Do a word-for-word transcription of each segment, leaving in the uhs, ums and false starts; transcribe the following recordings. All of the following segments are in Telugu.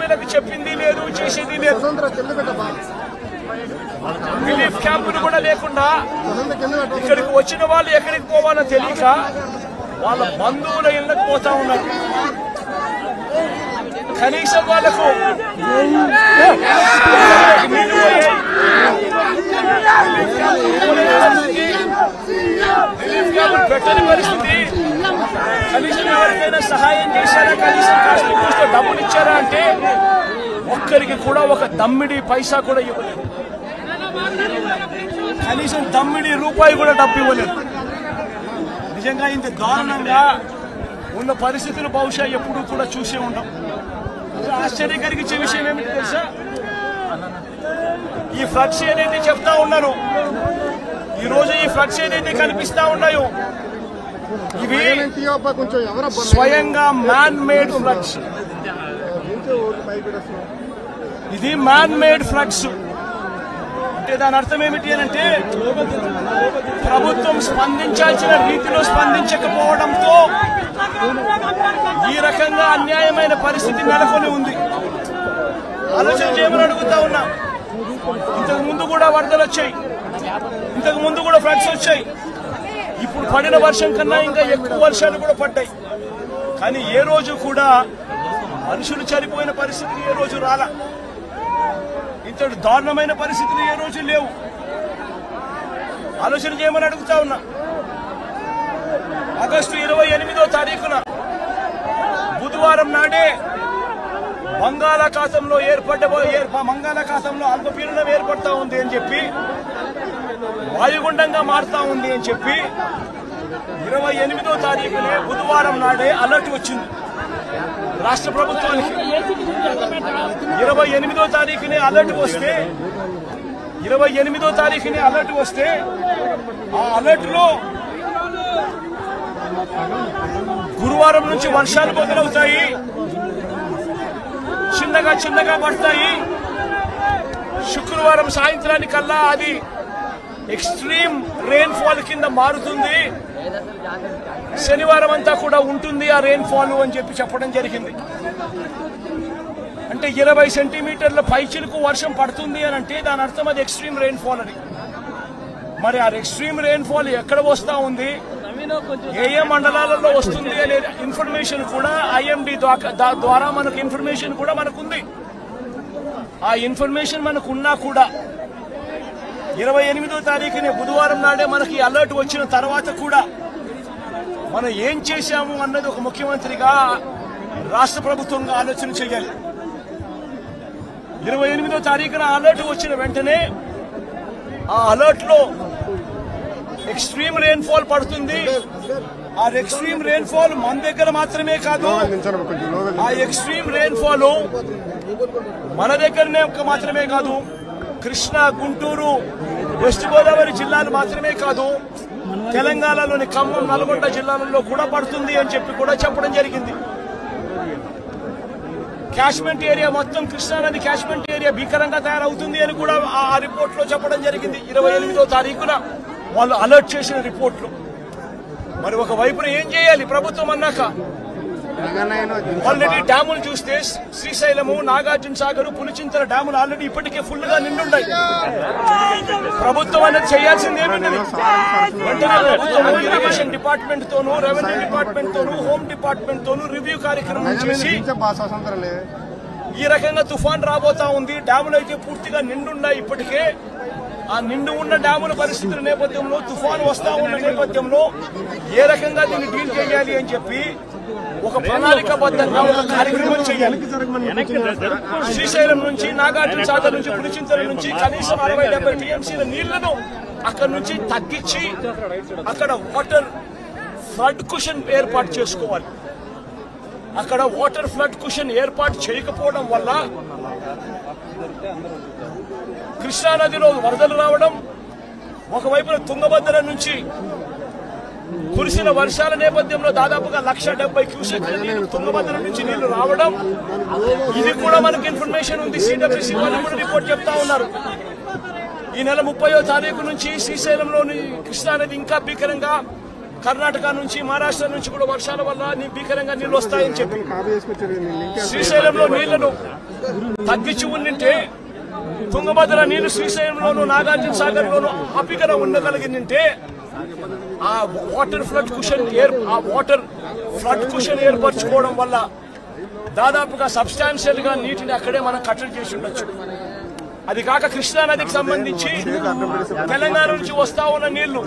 ప్రజలకు చెప్పింది లేదు, చేసేది లేదు. రిలీఫ్ క్యాంపులు కూడా లేకుండా ఇక్కడికి వచ్చిన వాళ్ళు ఎక్కడికి పోవాలో తెలియక వాళ్ళ బంధువుల ఇళ్ళకి పోతా ఉన్నారు. కనీసం వాళ్ళకు రిలీఫ్ క్యాంపులు పెట్టని పరిస్థితి. కనీసం ఎవరికైనా సహాయం చేశారా, కనీసం కాస్త కూస్తో డబ్బులు ఇచ్చారా అంటే ఒక్కరికి కూడా ఒక దమ్మిడి పైసా కూడా ఇవ్వలేదు. కనీసం దమ్మిడి రూపాయి కూడా డబ్బు ఇవ్వలేదు. నిజంగా ఇంత దారుణంగా ఉన్న పరిస్థితులు బహుశా ఎప్పుడూ కూడా చూసే ఉంటాం. ఆశ్చర్యం కలిగించే విషయం ఏమిటి తెలుసా, ఈ ఫ్లడ్స్ ఏదైతే చెప్తా ఉన్నారో, ఈ రోజు ఈ ఫ్లడ్స్ ఏదైతే కనిపిస్తా ఉన్నాయో ఇవి స్వయంగా మ్యాన్ మేడ్ ఫ్లడ్స్. ఇది మ్యాన్ మేడ్ ఫ్లడ్స్ అంటే దాని అర్థం ఏమిటి అంటే ప్రభుత్వం స్పందించాల్సిన రీతిలో స్పందించకపోవడంతో ఈ రకంగా అన్యాయమైన పరిస్థితి నెలకొని ఉంది. ఆలోచన చేయమని అడుగుతా ఉన్నా. ఇంతకు ముందు కూడా వరదలు వచ్చాయి, ఇంతకు ముందు కూడా ఫ్లడ్స్ వచ్చాయి. ఇప్పుడు పడిన వర్షం కన్నా ఇంకా ఎక్కువ వర్షాలు కూడా పడ్డాయి. కానీ ఏ రోజు కూడా మనుషులు చనిపోయిన పరిస్థితులు ఏ రోజు రాలా. ఇంతటి దారుణమైన పరిస్థితులు ఏ రోజు లేవు. ఆలోచన చేయమని అడుగుతా ఉన్నా. ఆగస్టు ఇరవై ఎనిమిదో తారీఖున బుధవారం నాడే బంగాళాఖాతంలో ఏర్పడ్డ బంగాళాఖాతంలో అల్పపీడనం ఏర్పడతా ఉంది అని చెప్పి, వాయుగుండంగా మారుతా ఉంది అని చెప్పి ఇరవై ఎనిమిదో తారీఖునే బుధవారం నాడే అలర్ట్ వచ్చింది రాష్ట్ర ప్రభుత్వానికి. ఇరవై ఎనిమిదో తారీఖునే అలర్ట్ వస్తే ఇరవై ఎనిమిదో తారీఖునే అలర్ట్ వస్తే ఆ అలర్ట్ లో గురువారం నుంచి వర్షాలు మొదలవుతాయి, చిన్నగా చిన్నగా పడతాయి. శుక్రవారం సాయంత్రానికల్లా అది ఎక్స్ట్రీమ్ రెయిన్ ఫాల్ కింద మారుతుంది, శనివారం అంతా కూడా ఉంటుంది ఆ రెయిన్ ఫాల్ అని చెప్పి చెప్పడం జరిగింది. అంటే ఇరవై సెంటీమీటర్ల పైచిలకు వర్షం పడుతుంది అని అంటే దాని అర్థం అది ఎక్స్ట్రీమ్ రెయిన్ ఫాల్ అని. మరి ఆ ఎక్స్ట్రీమ్ రెయిన్ ఫాల్ ఎక్కడ వస్తా ఉంది, ఏ ఏ మండలాలలో వస్తుంది అనే ఇన్ఫర్మేషన్ కూడా ఐఎండి ద్వారా మనకు ఇన్ఫర్మేషన్ కూడా మనకుంది. ఆ ఇన్ఫర్మేషన్ మనకు ఉన్నా కూడా ఇరవై ఎనిమిదో తారీఖునే బుధవారం నాడే మనకి అలర్ట్ వచ్చిన తర్వాత కూడా మనం ఏం చేశాము అన్నది ఒక ముఖ్యమంత్రిగా రాష్ట్ర ప్రభుత్వంగా ఆలోచన చేయాలి. ఇరవై ఎనిమిదో తారీఖున అలర్ట్ వచ్చిన వెంటనే ఆ అలర్ట్ లో ఎక్స్ట్రీమ్ రెయిన్ ఫాల్ పడుతుంది. ఆ ఎక్స్ట్రీమ్ రెయిన్ ఫాల్ మన దగ్గర మాత్రమే కాదు, ఆ ఎక్స్ట్రీమ్ రెయిన్ ఫాల్ మన దగ్గరనే మాత్రమే కాదు, కృష్ణా, గుంటూరు, వెస్ట్ గోదావరి జిల్లాలు మాత్రమే కాదు, తెలంగాణలోని ఖమ్మం, నల్గొండ జిల్లాలలో కూడా పడుతుంది అని చెప్పి కూడా చెప్పడం జరిగింది. క్యాష్మెంట్ ఏరియా మొత్తం కృష్ణానది క్యాష్మెంట్ ఏరియా భీకరంగా తయారవుతుంది అని కూడా ఆ రిపోర్ట్ లో చెప్పడం జరిగింది. ఇరవై ఎనిమిదో తారీఖున వాళ్ళు అలర్ట్ చేసిన రిపోర్ట్లు. మరి ఒక వైపున ఏం చేయాలి ప్రభుత్వం అన్నాక? ఆల్రెడీ డ్యాములు చూస్తే శ్రీశైలము, నాగార్జున సాగర్, పులిచింతల డ్యాములు ఆల్రెడీ ఇప్పటికే ఫుల్ గా నిండున్నాయి. ప్రభుత్వం అనేది చేయాల్సింది ఏముంది? వెంటనే ప్రభుత్వం ఇరిగేషన్ డిపార్ట్మెంట్ తోనూ, రెవెన్యూ డిపార్ట్మెంట్ తోనూ, హోమ్ డిపార్ట్మెంట్ తోనూ రివ్యూ కార్యక్రమం చేసి ఈ రకంగా తుఫాన్ రాబోతా ఉంది, డ్యాములు అయితే పూర్తిగా నిండున్నాయి ఇప్పటికే, ఆ నిండు ఉన్న డ్యాముల పరిస్థితుల నేపథ్యంలో, తుఫాను వస్తా ఉన్న నేపథ్యంలో ఏ రకంగా దీన్ని డీల్ చేయాలి అని చెప్పి ఒక ప్రణాళికాబద్ధంగా ఒక కార్యక్రమం చేయాలి. శ్రీశైలం నుంచి, నాగార్జున సాగర్ నుంచి, పులిచింతల నుంచి కనీసం అరవై డెబ్బై టీఎంసీల నీళ్లను అక్కడ నుంచి తగ్గించి అక్కడ వాటర్ ఫ్లడ్ కుషన్ ఏర్పాటు చేసుకోవాలి. అక్కడ వాటర్ ఫ్లడ్ కుషన్ ఏర్పాటు చేయకపోవడం వల్ల కృష్ణానదిలో వరదలు రావడం, ఒకవైపున తుంగభద్ర నుంచి కురిసిన వర్షాల నేపథ్యంలో దాదాపుగా లక్ష డెబ్బై క్యూసెక్ల నీళ్లు తుంగభద్ర నుంచి నీళ్లు రావడం, ఇది కూడా మనకు ఇన్ఫర్మేషన్ ఉంది. సిడబ్ల్యూసీ వాళ్ళు కూడా రిపోర్ట్ చెప్తా ఉన్నారు. ఈ నెల ముప్పయో తారీఖు నుంచి శ్రీశైలంలోని కృష్ణానది ఇంకా భీకరంగా, కర్ణాటక నుంచి, మహారాష్ట్ర నుంచి కూడా వర్షాల వల్ల భీకరంగా నీళ్లు వస్తాయని చెప్పి శ్రీశైలంలో నీళ్లను తగ్గించి ఉండింటే తుంగభద్ర నీళ్లు శ్రీశైలంలోను నాగార్జున సాగర్ లోను ఆపికన ఉండగలిగిందంటే ఆ వాటర్ ఫ్లడ్ కుషన్ ఏర్ ఆ వాటర్ ఫ్లడ్ కుషన్ ఏర్పరచుకోవడం వల్ల దాదాపుగా సబ్స్టాన్షియల్ గా నీటిని అక్కడే మనం కట్టడి చేసి ఉండొచ్చు. అది కాక కృష్ణా నదికి సంబంధించి తెలంగాణ నుంచి వస్తా ఉన్న నీళ్లు,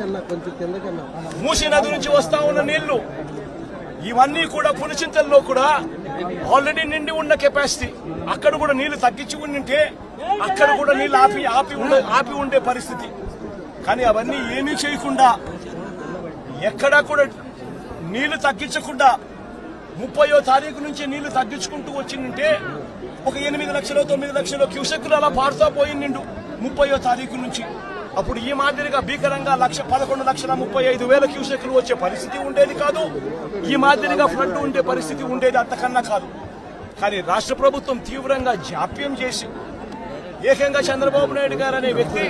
మూసీ నది నుంచి వస్తా ఉన్న నీళ్లు, ఇవన్నీ కూడా పులిచింతల్లో కూడా ఆల్రెడీ నిండి ఉన్న కెపాసిటీ. అక్కడ కూడా నీళ్లు తగ్గించి ఉండింటే అక్కడ కూడా నీళ్లు ఆపి ఆపి ఉండే ఆపి ఉండే పరిస్థితి. కానీ అవన్నీ ఏమీ చేయకుండా ఎక్కడా కూడా నీళ్లు తగ్గించకుండా ముప్పయో తారీఖు నుంచి నీళ్లు తగ్గించుకుంటూ వచ్చిందంటే ఒక ఎనిమిది లక్షలు తొమ్మిది లక్షలు క్యూసెక్కులు అలా పారుతా పోయిండు ముప్పయో తారీఖు నుంచి. అప్పుడు ఈ మాదిరిగా భీకరంగా లక్ష పదకొండు లక్షల ముప్పై ఐదు వేల క్యూసెక్కులు వచ్చే పరిస్థితి ఉండేది కాదు. ఈ మాదిరిగా ఫ్లడ్ ఉండే పరిస్థితి ఉండేది అంతకన్నా కాదు. కానీ రాష్ట్ర ప్రభుత్వం తీవ్రంగా జాప్యం చేసి ఏకంగా చంద్రబాబు నాయుడు గారు అనే వ్యక్తి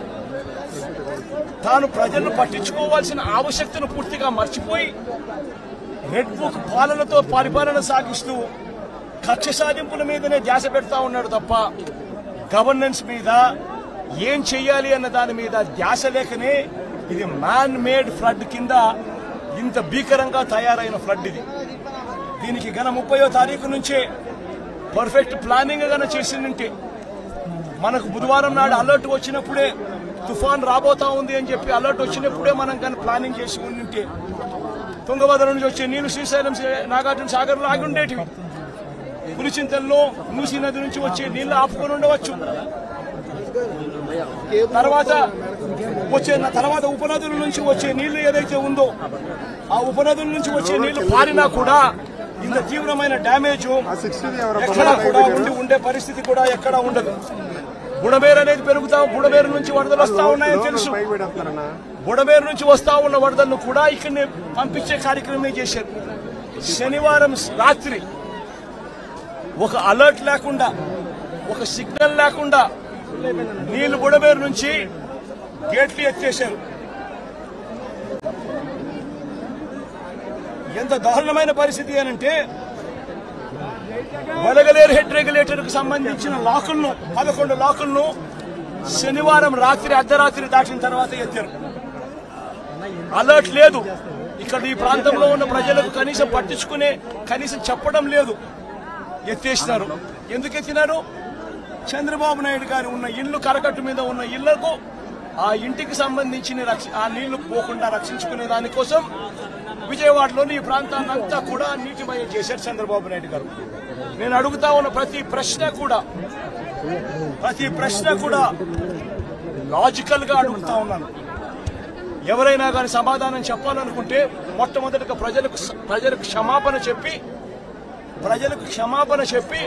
తాను ప్రజలను పట్టించుకోవాల్సిన ఆవశ్యకతను పూర్తిగా మర్చిపోయి రెడ్ బుక్ పాలనతో పరిపాలన సాగిస్తూ కక్ష సాధింపుల మీదనే ధ్యాస పెడతా ఉన్నాడు తప్ప గవర్నెన్స్ మీద ఏం చెయ్యాలి అన్న దాని మీద ధ్యాస లేకనే ఇది మ్యాన్ మేడ్ ఫ్లడ్ కింద ఇంత భీకరంగా తయారైన ఫ్లడ్ ఇది. దీనికి గన ముప్పయో తారీఖు నుంచే పర్ఫెక్ట్ ప్లానింగ్ గన చేసిందంటే మనకు బుధవారం నాడు అలర్ట్ వచ్చినప్పుడే తుఫాన్ రాబోతా ఉంది అని చెప్పి అలర్ట్ వచ్చినప్పుడే మనం కానీ ప్లానింగ్ చేసి ఉండింటే తుంగభద్ర నుంచి వచ్చే నీళ్లు శ్రీశైలం నాగార్జున సాగర్ లో ఆగి ఉండేటివి. పులిచింతల్లో మూసీ నది నుంచి వచ్చే నీళ్లు ఆపుకొని ఉండవచ్చు. తర్వాత వచ్చే తర్వాత ఉపనదుల నుంచి వచ్చే నీళ్లు ఏదైతే ఉందో ఆ ఉపనదుల నుంచి వచ్చే నీళ్లు పారినా కూడా ఇంత తీవ్రమైన డ్యామేజ్ ఎక్కడా కూడా ఉండి ఉండే పరిస్థితి కూడా ఎక్కడా ఉండదు. బుడమేరు అనేది పెరుగుతా బుడమేరు నుంచి వరదలు వస్తా ఉన్నాయని తెలుసు. బుడమేరు నుంచి వస్తా ఉన్న వరదలను కూడా ఇక్కడనే పంపించే కార్యక్రమమే చేశారు. శనివారం రాత్రి ఒక అలర్ట్ లేకుండా ఒక సిగ్నల్ లేకుండా నీళ్లు బుడమేరు నుంచి గేట్లు ఎత్తేశారు. ఎంత దారుణమైన పరిస్థితి అనంటే వలగలేరు హెడ్ రెగ్యులేటర్ కు సంబంధించిన లాకులను పదకొండు లాకులను శనివారం రాత్రి అర్ధరాత్రి దాటిన తర్వాత ఎత్తారు. అలర్ట్ లేదు. ఇక్కడ ఈ ప్రాంతంలో ఉన్న ప్రజలకు కనీసం పట్టించుకునే కనీసం చెప్పడం లేదు. ఎత్తేసినారు. ఎందుకు ఎత్తినారు? చంద్రబాబు నాయుడు గారు ఉన్న ఇల్లు కరకట్టు మీద ఉన్న ఇళ్లకు ఆ ఇంటికి సంబంధించిన ఆ నీళ్లు పోకుండా రక్షించుకునే దానికోసం విజయవాడలోని ఈ ప్రాంతాన్ని అంతా కూడా నీటిమయం చేశారు చంద్రబాబు నాయుడు గారు. నేను అడుగుతా ఉన్న ప్రతి ప్రశ్న కూడా ప్రతి ప్రశ్న కూడా లాజికల్ గా అడుగుతా ఉన్నాను. ఎవరైనా కానీ సమాధానం చెప్పాలనుకుంటే మొట్టమొదటిగా ప్రజలకు ప్రజలకు క్షమాపణ చెప్పి ప్రజలకు క్షమాపణ చెప్పి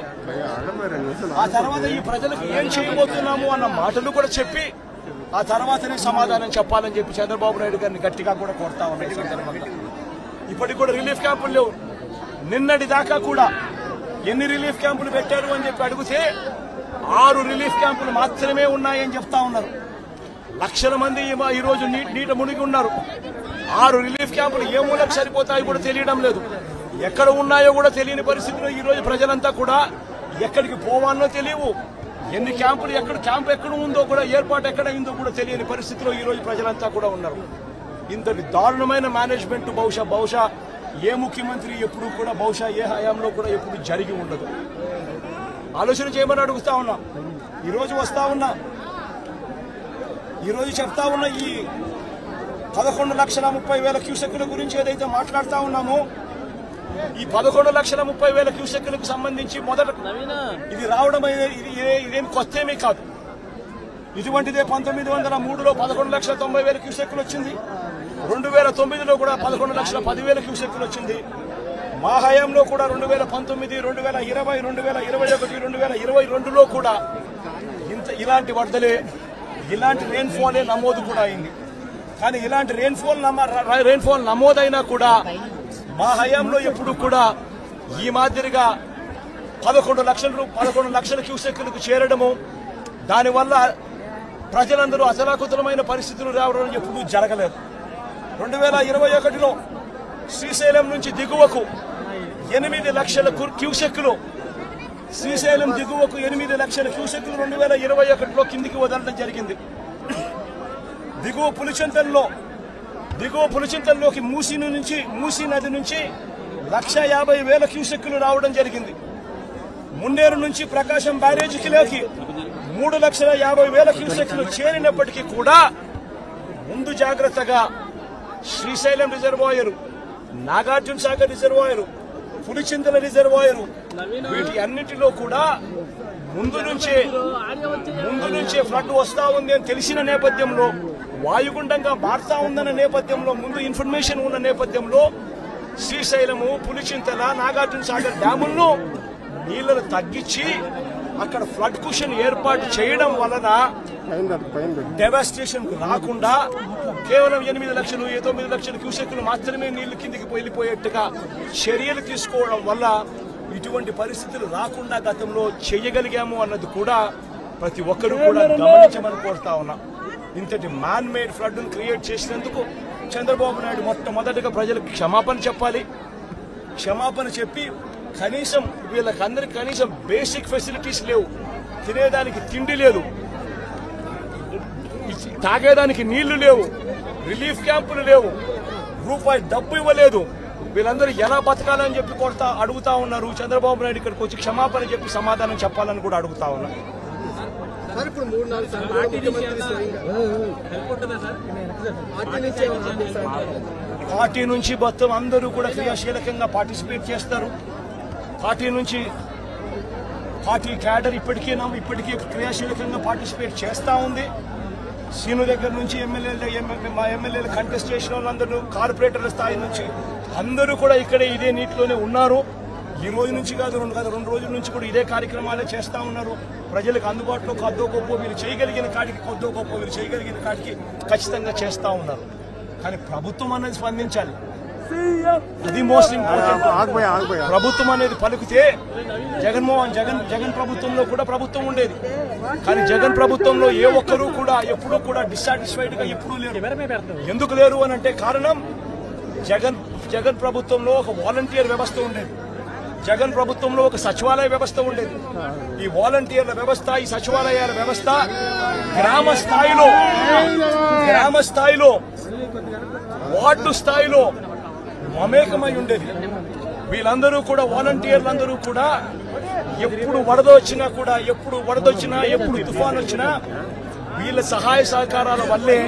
ఆ తర్వాత ఈ ప్రజలకు ఏం చేయబోతున్నాము అన్న మాటలు కూడా చెప్పి ఆ తర్వాతనే సమాధానం చెప్పాలని చెప్పి చంద్రబాబు నాయుడు గారిని గట్టిగా కూడా కోరుతా ఉన్నాయి. సందర్భంగా ఇప్పటికి కూడా రిలీఫ్ క్యాంపులు లేవు. నిన్నటి దాకా కూడా ఎన్ని రిలీఫ్ క్యాంపులు పెట్టారు అని చెప్పి అడిగితే ఆరు రిలీఫ్ క్యాంపులు మాత్రమే ఉన్నాయని చెప్తా ఉన్నారు. లక్షల మంది ఈ రోజు నీట మునిగి ఉన్నారు. ఆరు రిలీఫ్ క్యాంపులు ఏ మూలకు సరిపోతాయో కూడా తెలియడం లేదు. ఎక్కడ ఉన్నాయో కూడా తెలియని పరిస్థితిలో ఈ రోజు ప్రజలంతా కూడా ఎక్కడికి పోవాలనో తెలియవు. ఎన్ని క్యాంపులు ఎక్కడ క్యాంప్ ఎక్కడ ఉందో కూడా ఏర్పాటు ఎక్కడ అయిందో కూడా తెలియని పరిస్థితిలో ఈ రోజు ప్రజలంతా కూడా ఉన్నారు. ఇంతటి దారుణమైన మేనేజ్మెంట్ బహుశా బహుశా ఏ ముఖ్యమంత్రి ఎప్పుడు కూడా బహుశా ఏ హయాంలో కూడా ఎప్పుడు జరిగి ఉండదు. ఆలోచన చేయమని అడుగుతా ఉన్నా. ఈరోజు వస్తా ఉన్నా ఈరోజు చెప్తా ఉన్న ఈ పదకొండు లక్షల ముప్పై వేల క్యూసెక్కుల గురించి ఏదైతే మాట్లాడుతా ఉన్నామో ఈ పదకొండు లక్షల ముప్పై వేల క్యూసెక్కులకు సంబంధించి మొదట ఇది రావడం ఇది ఇదేం కొత్తేమీ కాదు. ఇటువంటిదే పంతొమ్మిది వందల మూడులో పదకొండు లక్షల తొంభై వేల క్యూసెక్కులు వచ్చింది. రెండు వేల తొమ్మిదిలో కూడా పదకొండు లక్షల పదివేల క్యూసెక్కులు వచ్చింది. మా హయాంలో కూడా రెండు వేల పంతొమ్మిది రెండు వేల ఇరవై రెండు వేల ఇరవై ఒకటి రెండు వేల ఇరవై రెండులో కూడా ఇంత ఇలాంటి వరదలే ఇలాంటి రెయిన్ఫాలే నమోదు కూడా అయింది. కానీ ఇలాంటి రెయిన్ఫాల్ రెయిన్ఫాల్ నమోదైనా కూడా మా హయాంలో ఎప్పుడు కూడా ఈ మాదిరిగా పదకొండు లక్షల పదకొండు లక్షల క్యూసెక్కులకు చేరడము దానివల్ల ప్రజలందరూ అతలాకుతలమైన పరిస్థితులు రావడం ఎప్పుడూ జరగలేదు. రెండు వేల ఇరవై ఒకటిలో శ్రీశైలం నుంచి దిగువకు ఎనిమిది లక్షల క్యూసెక్కులు శ్రీశైలం దిగువకు ఎనిమిది లక్షల క్యూసెక్లు రెండు వేల ఇరవై ఒకటిలో కిందికి వదలడం జరిగింది. దిగువ పులిచింతల్లో దిగువ పులిచింతల్లోకి మూసీ నుంచి మూసీ నది నుంచి లక్ష యాభై వేల క్యూసెక్లు రావడం జరిగింది. మున్నేరు నుంచి ప్రకాశం బ్యారేజీకి మూడు లక్షల యాభై వేల క్యూసెక్లు చేరినప్పటికీ కూడా ముందు జాగ్రత్తగా Srisailam reservoir, Nagarjuna Sagar reservoir, Pulichintala reservoir వీటి అన్నిటిలో కూడా ముందు నుంచే ముందు నుంచే ఫ్లడ్ వస్తా ఉంది అని తెలిసిన నేపథ్యంలో, వాయుగుండంగా మారుతా ఉందన్న నేపథ్యంలో, ముందు ఇన్ఫర్మేషన్ ఉన్న నేపథ్యంలో శ్రీశైలము, పులిచింతల, నాగార్జున సాగర్ డ్యాములను నీళ్లను తగ్గించి అక్కడ ఫ్లడ్ కుషన్ ఏర్పాటు చేయడం వలన డెవాస్టేషన్ రాకుండా కేవలం ఎనిమిది లక్షలు తొమ్మిది లక్షల క్యూసెక్లు మాత్రమే నీళ్లు కిందికి వెళ్ళిపోయేట్టుగా చర్యలు తీసుకోవడం వల్ల ఇటువంటి పరిస్థితులు రాకుండా గతంలో చేయగలిగాము అన్నది కూడా ప్రతి ఒక్కరూ కూడా గమనించమని కోరుతా ఉన్నా. ఇంతటి మ్యాన్ మేడ్ ఫ్లడ్ ను క్రియేట్ చేసినందుకు చంద్రబాబు నాయుడు మొట్టమొదటిగా ప్రజలకు క్షమాపణ చెప్పాలి. క్షమాపణ చెప్పి కనీసం వీళ్ళకందరికి కనీసం బేసిక్ ఫెసిలిటీస్ లేవు, తినేదానికి తిండి లేదు, తాగేదానికి నీళ్లు లేవు, రిలీఫ్ క్యాంపులు లేవు, రూపాయి డబ్బు ఇవ్వలేదు. వీళ్ళందరూ ఎలా బతకాలని చెప్పి కొడతా అడుగుతా ఉన్నారు. చంద్రబాబు నాయుడు ఇక్కడికి వచ్చి క్షమాపణ చెప్పి సమాధానం చెప్పాలని కూడా అడుగుతా ఉన్నారు. పార్టీ నుంచి మొత్తం అందరూ కూడా క్రియాశీలకంగా పార్టిసిపేట్ చేస్తారు. పార్టీ నుంచి పార్టీ క్యాడర్ ఇప్పటికీ ఇప్పటికీ క్రియాశీలకంగా పార్టిసిపేట్ చేస్తూ ఉంది. సీను దగ్గర నుంచి ఎమ్మెల్యేలు మా ఎమ్మెల్యేలు కంటెస్ట్ చేసిన వాళ్ళందరూ కార్పొరేటర్ల స్థాయి నుంచి అందరూ కూడా ఇక్కడే ఇదే నీటిలోనే ఉన్నారు. ఈ రోజు నుంచి కాదు రెండు కాదు రెండు రోజుల నుంచి కూడా ఇదే కార్యక్రమాలే చేస్తూ ఉన్నారు. ప్రజలకు అందుబాటులో కొద్దో గొప్ప వీళ్ళు చేయగలిగిన కాడికి కొద్దో గొప్ప వీళ్ళు చేయగలిగిన కాడికి ఖచ్చితంగా చేస్తూ ఉన్నారు. కానీ ప్రభుత్వం అనేది స్పందించాలి, అది మోస్ట్ ఇంపార్టెంట్. ప్రభుత్వం అనేది పలికితే జగన్మోహన్ జగన్ జగన్ ప్రభుత్వంలో కూడా ప్రభుత్వం ఉండేది, కానీ జగన్ ప్రభుత్వంలో ఏ ఒక్కరూ కూడా ఎప్పుడూ కూడా డిస్సాటిస్ఫైడ్ గా ఎప్పుడూ లేరు. ఎందుకు లేరు అని అంటే కారణం, జగన్ జగన్ ప్రభుత్వంలో ఒక వాలంటీర్ వ్యవస్థ ఉండేది, జగన్ ప్రభుత్వంలో ఒక సచివాలయ వ్యవస్థ ఉండేది. ఈ వాలంటీర్ల వ్యవస్థ, ఈ సచివాలయాల వ్యవస్థ గ్రామ స్థాయిలో గ్రామ స్థాయిలో వార్డు స్థాయిలో మమేకమై ఉండేది. వీళ్ళందరూ కూడా వాలంటీర్లందరూ కూడా ఎప్పుడు వరద వచ్చినా కూడా ఎప్పుడు వరద వచ్చినా ఎప్పుడు తుఫాన్ వచ్చినా వీళ్ళ సహాయ సహకారాల వల్లే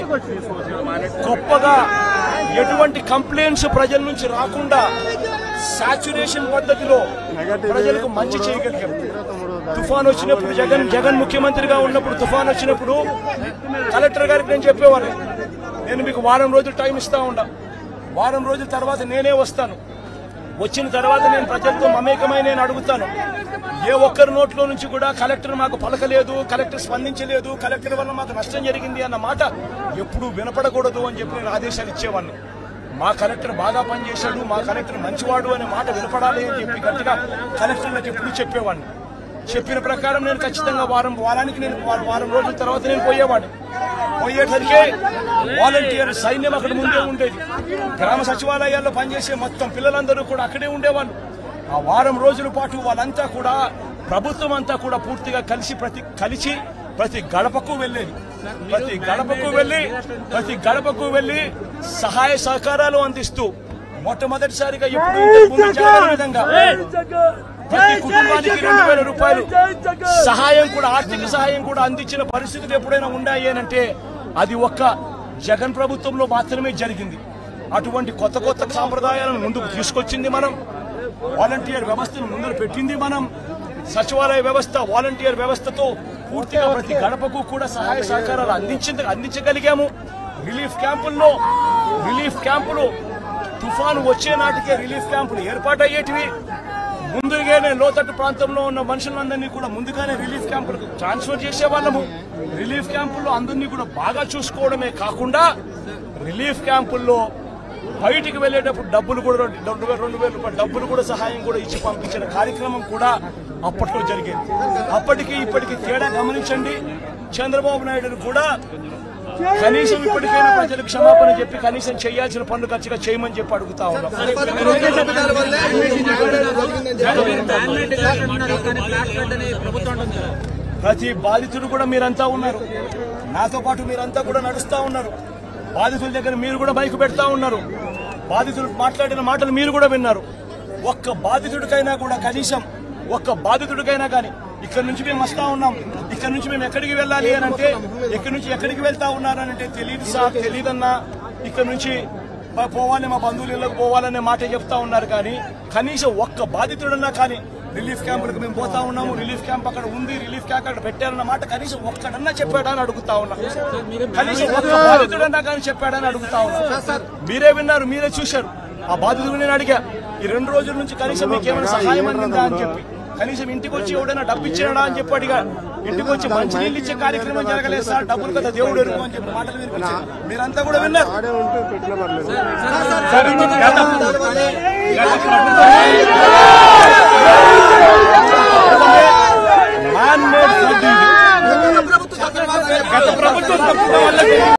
గొప్పగా ఎటువంటి కంప్లైంట్స్ ప్రజల నుంచి రాకుండా సాచురేషన్ పద్ధతిలో ప్రజలకు మంచి చేయగలిగాం. తుఫాన్ వచ్చినప్పుడు జగన్ జగన్ ముఖ్యమంత్రిగా ఉన్నప్పుడు తుఫాన్ వచ్చినప్పుడు కలెక్టర్ గారికి నేను చెప్పేవాడిని, నేను మీకు వారం రోజులు టైం ఇస్తా ఉండా, వారం రోజుల తర్వాత నేనే వస్తాను, వచ్చిన తర్వాత నేను ప్రజలతో మమేకమై నేను అడుగుతాను. ఏ ఒక్కరి నోట్లో నుంచి కూడా కలెక్టర్ మాకు పలకలేదు, కలెక్టర్ స్పందించలేదు, కలెక్టర్ వల్ల మాకు నష్టం జరిగింది అన్న మాట ఎప్పుడూ వినపడకూడదు అని చెప్పి నేను ఆదేశాలు ఇచ్చేవాడిని. మా కలెక్టర్ బాగా పనిచేశాడు, మా కలెక్టర్ మంచివాడు అనే మాట వినపడాలి అని చెప్పి గట్టిగా కలెక్టర్లకు ఎప్పుడు చెప్పేవాడిని. చెప్పిన ప్రకారం నేను ఖచ్చితంగా వారం వారానికి నేను వారం రోజుల తర్వాత నేను పోయేవాడిని. పోయేసరికి వాలంటీర్ సైన్యం అక్కడ ముందే ఉండేది. గ్రామ సచివాలయాల్లో పనిచేసే మొత్తం పిల్లలందరూ కూడా అక్కడే ఉండేవాళ్ళు. ఆ వారం రోజుల పాటు వాళ్ళంతా కూడా ప్రభుత్వం అంతా కూడా పూర్తిగా కలిసి ప్రతి కలిసి ప్రతి గడపకు వెళ్ళేది. ప్రతి గడపకు వెళ్లి ప్రతి గడపకు వెళ్లి సహాయ సహకారాలు అందిస్తూ మొట్టమొదటిసారిగా ఎప్పుడు విధంగా ప్రతి కుటుంబానికి రెండు వేల రూపాయలు సహాయం కూడా ఆర్థిక సహాయం కూడా అందించిన పరిస్థితులు ఎప్పుడైనా ఉన్నాయి అంటే అది ఒక్క జగన్ ప్రభుత్వంలో మాత్రమే జరిగింది. అటువంటి కొత్త కొత్త సాంప్రదాయాలను ముందుకు తీసుకొచ్చింది మనం, వాలంటీర్ వ్యవస్థను ముందు పెట్టింది మనం. సచివాలయ వ్యవస్థ వాలంటీర్ వ్యవస్థతో పూర్తిగా ప్రతి గడపకు కూడా సహాయ సహకారాలు అందించింది అందించగలిగాము. రిలీఫ్ క్యాంపుల్లో రిలీఫ్ క్యాంపులు తుఫాను వచ్చే నాటికే రిలీఫ్ క్యాంపులు ఏర్పాటయ్యేటివి. ముందుగానే లోతట్టు ప్రాంతంలో ఉన్న మనుషులందరినీ కూడా ముందుగానే రిలీఫ్ క్యాంపులకు ట్రాన్స్ఫర్ చేసేవాళ్ళము. రిలీఫ్ క్యాంపుల్లో అందరినీ కూడా బాగా చూసుకోవడమే కాకుండా రిలీఫ్ క్యాంపుల్లో బయటికి వెళ్లేటప్పుడు డబ్బులు కూడా రెండు వేల రెండు వేల రూపాయల డబ్బులు కూడా సహాయం కూడా ఇచ్చి పంపించిన కార్యక్రమం కూడా అప్పట్లో జరిగేది. అప్పటికి ఇప్పటికి తేడా గమనించండి. చంద్రబాబు నాయుడు కూడా కనీసం ఇప్పటికైనా ప్రజలకు క్షమాపణ చెప్పి కనీసం చేయాల్సిన పనులు ఖర్చుగా చేయమని చెప్పి అడుగుతా ఉన్నాం. ప్రతి బాధితుడు కూడా మీరంతా ఉన్నారు, నాతో పాటు మీరంతా కూడా నడుస్తా ఉన్నారు. బాధితుల దగ్గర మీరు కూడా బైక్ పెడతా ఉన్నారు, బాధితులు మాట్లాడిన మాటలు మీరు కూడా విన్నారు. ఒక్క బాధితుడికైనా కూడా కనీసం ఒక్క బాధితుడికైనా కానీ ఇక్కడ నుంచి మేము వస్తా ఉన్నాం, ఇక్కడ నుంచి మేము ఎక్కడికి వెళ్ళాలి అని అంటే ఎక్కడి నుంచి ఎక్కడికి వెళ్తా ఉన్నారనంటే తెలియదు సార్, తెలియదన్నా, ఇక్కడ నుంచి పోవాలి మా బంధువుల ఇళ్ళకి పోవాలనే మాట చెప్తా ఉన్నారు. కానీ కనీసం ఒక్క బాధితుడన్నా కానీ రిలీఫ్ క్యాంపులకు మేము పోతా ఉన్నాము, రిలీఫ్ క్యాంప్ అక్కడ ఉంది, రిలీఫ్ క్యాంప్ అక్కడ పెట్టారన్న మాట కనీసం ఒక్కడన్నా చెప్పాడని అడుగుతా ఉన్నా. కనీసం ఒక్క బాధితుడన్నా కానీ చెప్పాడని అడుగుతా ఉన్నా. మీరే విన్నారు, మీరే చూశారు. ఆ బాధితుడు నేను అడిగా ఈ రెండు రోజుల నుంచి కనీసం మీకు ఏమైనా సహాయం అందిందా అని చెప్పి, కనీసం ఇంటికి వచ్చి ఎవడైనా డబ్బు ఇచ్చినాడా అని చెప్పి అడిగా. ఇంటికి వచ్చి మంచి నీళ్ళు ఇచ్చే కార్యక్రమం జరగలేదు సార్, డబ్బులు కదా దేవుడు ఎరుగు అని చెప్పి మాటలు వినిపించారు. మీరంతా కూడా విన్నారు. గత ప్రభుత్వం